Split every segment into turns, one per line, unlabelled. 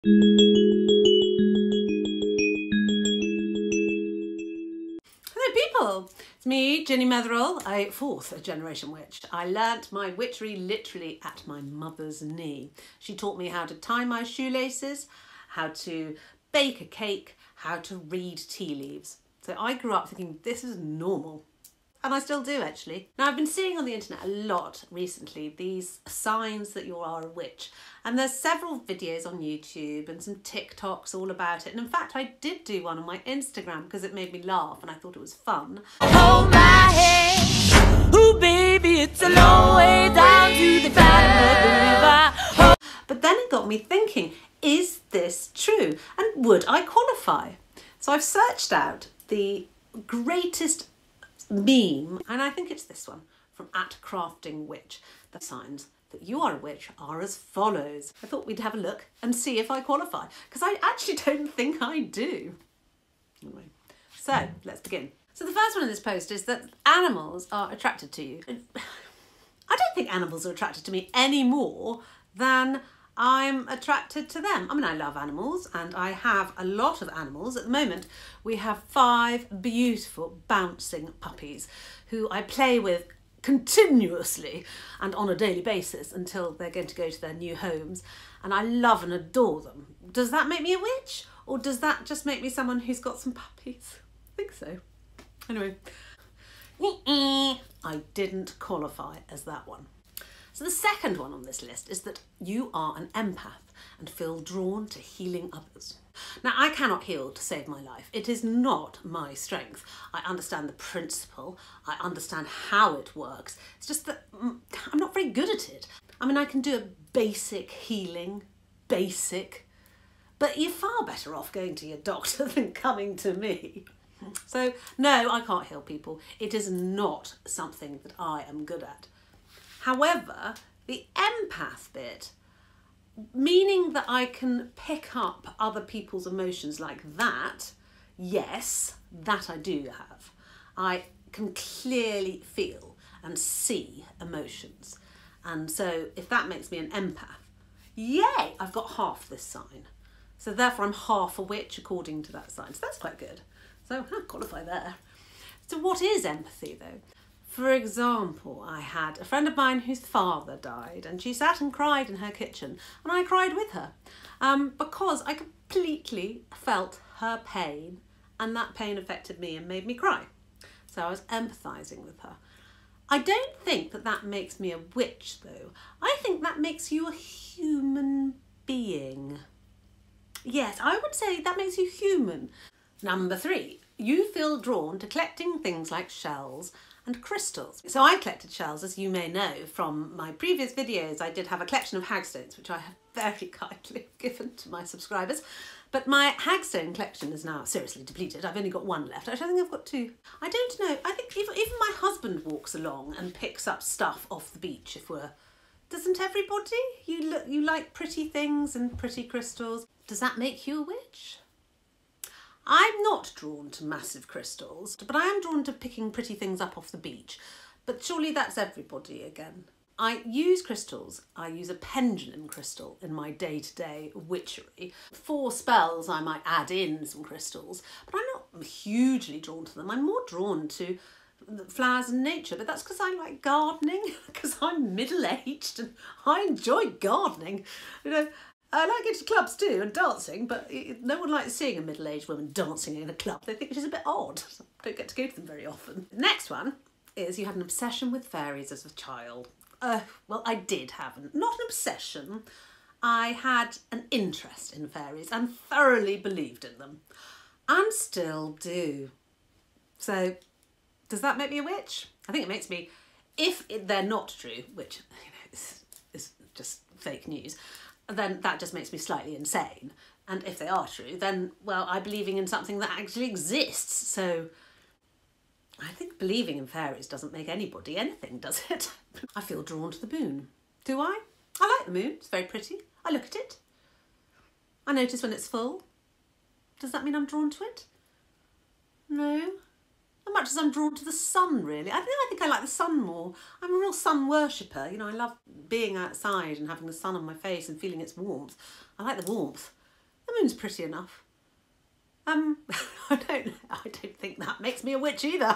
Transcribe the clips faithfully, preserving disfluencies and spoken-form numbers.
Hello people, it's me, Ginnymetheral, a fourth generation witch. I learnt my witchery literally at my mother's knee. She taught me how to tie my shoelaces, how to bake a cake, how to read tea leaves. So I grew up thinking this is normal. And I still do actually. Now I've been seeing on the internet a lot recently these signs that you are a witch. And there's several videos on YouTube and some TikToks all about it. And in fact I did do one on my Instagram because it made me laugh and I thought it was fun.
Hold my hand, ooh baby, it's a long way down to the bottom of the river.
But then it got me thinking, is this true? And would I qualify? So I've searched out the greatest meme, and I think it's this one from at Crafting Witch. The signs that you are a witch are as follows. I thought we'd have a look and see if I qualify, because I actually don't think I do. Anyway, so let's begin. So the first one in this post is that animals are attracted to you. I don't think animals are attracted to me any more than I'm attracted to them. I mean, I love animals and I have a lot of animals. At the moment, we have five beautiful bouncing puppies who I play with continuously and on a daily basis until they're going to go to their new homes. And I love and adore them. Does that make me a witch? Or does that just make me someone who's got some puppies? I think so. Anyway, I didn't qualify as that one. So the second one on this list is that you are an empath and feel drawn to healing others. Now, I cannot heal to save my life. It is not my strength. I understand the principle. I understand how it works. It's just that I'm not very good at it. I mean, I can do a basic healing, basic, but you're far better off going to your doctor than coming to me. So no, I can't heal people. It is not something that I am good at. However, the empath bit, meaning that I can pick up other people's emotions like that, yes, that I do have. I can clearly feel and see emotions. And so if that makes me an empath, yay, I've got half this sign. So therefore I'm half a witch according to that sign. So that's quite good. So I qualify there. So what is empathy though? For example, I had a friend of mine whose father died and she sat and cried in her kitchen and I cried with her um, because I completely felt her pain and that pain affected me and made me cry. So I was empathising with her. I don't think that that makes me a witch though. I think that makes you a human being. Yes, I would say that makes you human. Number three, you feel drawn to collecting things like shells and crystals. So I collected shells, as you may know from my previous videos. I did have a collection of hagstones, which I have very kindly given to my subscribers. But my hagstone collection is now seriously depleted. I've only got one left. Actually, I think I've got two. I don't know. I think even, even my husband walks along and picks up stuff off the beach, if we're... Doesn't everybody? You, look, you like pretty things and pretty crystals. Does that make you a witch? I'm not drawn to massive crystals, but I am drawn to picking pretty things up off the beach. But surely that's everybody again. I use crystals. I use a pendulum crystal in my day-to-day witchery. For spells, I might add in some crystals, but I'm not hugely drawn to them. I'm more drawn to flowers and nature, but that's because I like gardening, because I'm middle-aged and I enjoy gardening. You know, I like going to clubs too and dancing, but no one likes seeing a middle-aged woman dancing in a club. They think she's a bit odd. I don't get to go to them very often. The next one is you had an obsession with fairies as a child. Uh, well, I did have an, not an obsession. I had an interest in fairies and thoroughly believed in them. And still do. So, does that make me a witch? I think it makes me, if they're not true, which you know, is, is just fake news, then that just makes me slightly insane. And if they are true, then, well, I'm believing in something that actually exists. So I think believing in fairies doesn't make anybody anything, does it? I feel drawn to the moon. Do I? I like the moon. It's very pretty. I look at it. I notice when it's full. Does that mean I'm drawn to it? No. As much as I'm drawn to the sun, really. I think I think I like the sun more. I'm a real sun worshipper. You know, I love being outside and having the sun on my face and feeling its warmth. I like the warmth. the moon's pretty enough. Um, I don't, I don't think that makes me a witch either.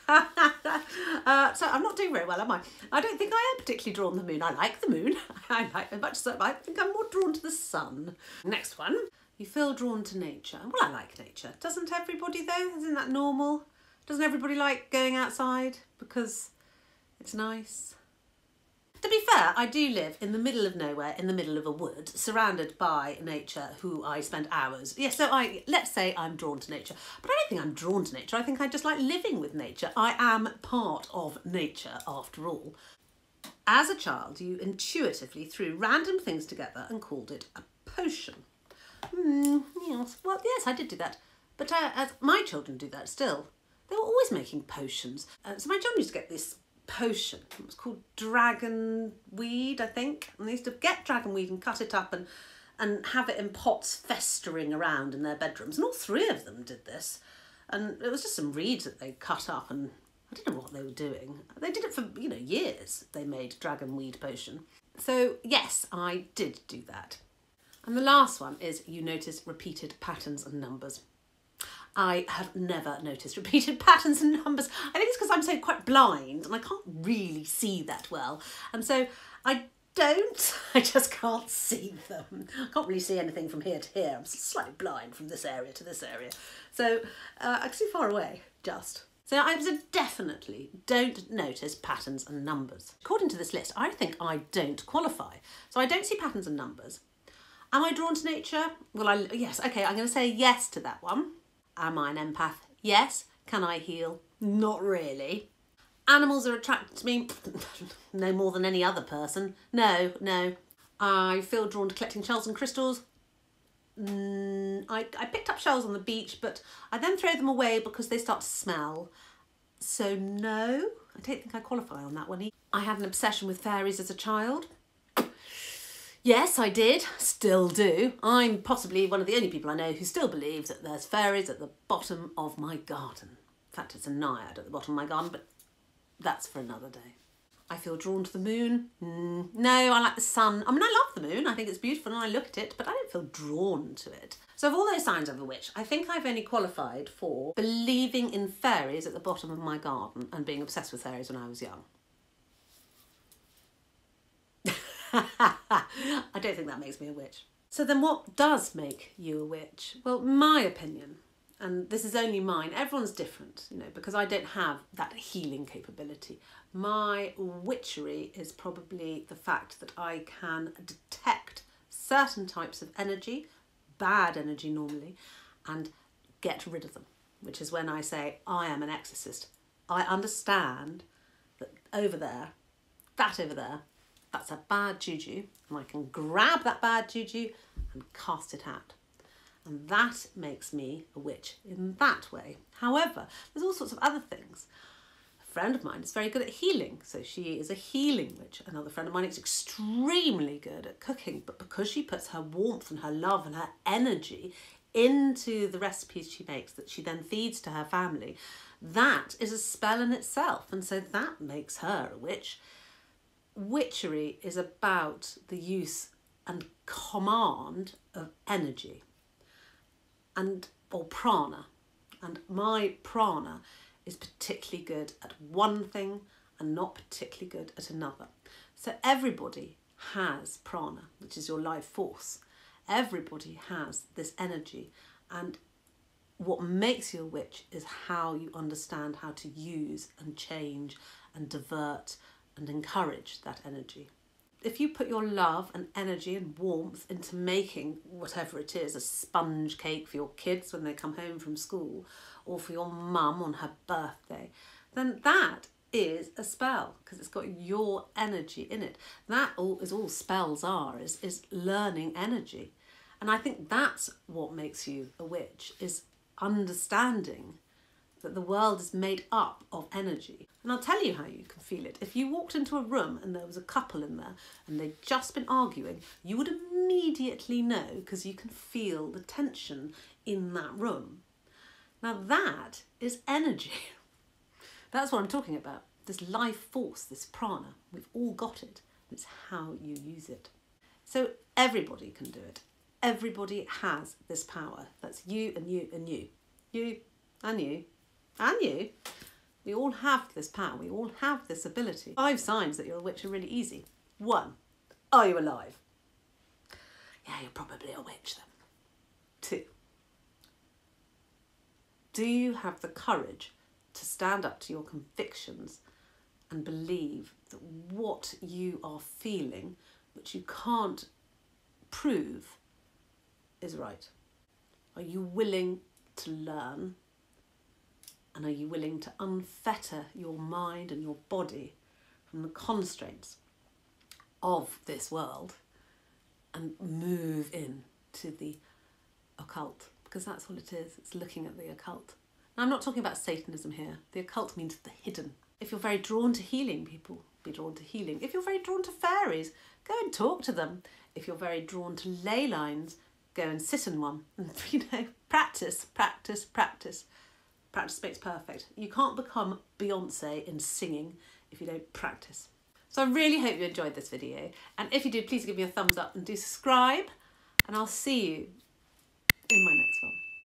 uh, so I'm not doing very well, am I? I don't think I am particularly drawn to the moon. I like the moon. I like it much so. I think I'm more drawn to the sun. Next one. You feel drawn to nature. Well, I like nature. Doesn't everybody though? Isn't that normal? Doesn't everybody like going outside because it's nice? To be fair, I do live in the middle of nowhere, in the middle of a wood, surrounded by nature, who I spend hours. Yes, yeah, so I let's say I'm drawn to nature. But I don't think I'm drawn to nature. I think I just like living with nature. I am part of nature, after all. As a child, you intuitively threw random things together and called it a potion. Mm, yes, well, yes, I did do that. But uh, as my children do that still. They were always making potions. Uh, so my children used to get this potion. It was called dragon weed, I think. And they used to get dragon weed and cut it up and and have it in pots festering around in their bedrooms. And all three of them did this. And it was just some reeds that they cut up, and I don't know what they were doing. They did it for, you know, years. They made dragon weed potion. So yes, I did do that. And the last one is you notice repeated patterns and numbers. I have never noticed repeated patterns and numbers. I think it's because I'm so quite blind and I can't really see that well. And so I don't, I just can't see them. I can't really see anything from here to here. I'm slightly blind from this area to this area. So uh, I can see far away, just. So I definitely don't notice patterns and numbers. According to this list, I think I don't qualify. So I don't see patterns and numbers. Am I drawn to nature? Well, I, yes, okay, I'm going to say yes to that one. Am I an empath? Yes. Can I heal? Not really. Animals are attracted to me no more than any other person. No, no. I feel drawn to collecting shells and crystals. Mm, I, I picked up shells on the beach, but I then throw them away because they start to smell. So no, I don't think I qualify on that one either. I had an obsession with fairies as a child. Yes, I did. Still do. I'm possibly one of the only people I know who still believes that there's fairies at the bottom of my garden. In fact, it's a naiad at the bottom of my garden, but that's for another day. I feel drawn to the moon. Mm, no, I like the sun. I mean, I love the moon. I think it's beautiful and I look at it, but I don't feel drawn to it. So of all those signs of a witch, I think I've only qualified for believing in fairies at the bottom of my garden and being obsessed with fairies when I was young. I don't think that makes me a witch. So then what does make you a witch? Well, my opinion, and this is only mine, everyone's different, you know, because I don't have that healing capability. My witchery is probably the fact that I can detect certain types of energy, bad energy normally, and get rid of them, which is when I say I am an exorcist. I understand that over there, that over there, that's a bad juju, and I can grab that bad juju and cast it out. And that makes me a witch in that way. However, there's all sorts of other things. A friend of mine is very good at healing, so she is a healing witch. Another friend of mine is extremely good at cooking, but because she puts her warmth and her love and her energy into the recipes she makes that she then feeds to her family, that is a spell in itself, and so that makes her a witch. Witchery is about the use and command of energy and or prana, and my prana is particularly good at one thing and not particularly good at another. So everybody has prana, which is your life force. Everybody has this energy, and what makes you a witch is how you understand how to use and change and divert and encourage that energy. If you put your love and energy and warmth into making whatever it is, a sponge cake for your kids when they come home from school, or for your mum on her birthday, then that is a spell because it's got your energy in it. That all is all spells are, is, is learning energy. And I think that's what makes you a witch, is understanding that the world is made up of energy. And I'll tell you how you can feel it. If you walked into a room and there was a couple in there and they'd just been arguing, you would immediately know because you can feel the tension in that room. Now that is energy. That's what I'm talking about. This life force, this prana, we've all got it. It's how you use it. So everybody can do it. Everybody has this power. That's you and you and you. You and you and you. We all have this power. We all have this ability. Five signs that you're a witch are really easy. One, are you alive? Yeah, you're probably a witch then. Two, do you have the courage to stand up to your convictions and believe that what you are feeling, which you can't prove, is right? Are you willing to learn? And are you willing to unfetter your mind and your body from the constraints of this world and move in to the occult? Because that's what it is. It's looking at the occult. Now, I'm not talking about Satanism here. The occult means the hidden. If you're very drawn to healing, people be drawn to healing. If you're very drawn to fairies, go and talk to them. If you're very drawn to ley lines, go and sit in one. And, you know, practice, practice, practice. Practice makes perfect. You can't become Beyonce in singing if you don't practice. So I really hope you enjoyed this video. And if you did, please give me a thumbs up and do subscribe. And I'll see you in my next one.